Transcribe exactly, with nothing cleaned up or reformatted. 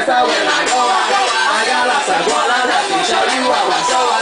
I when I go out. I got lots of guala, let me show you how I show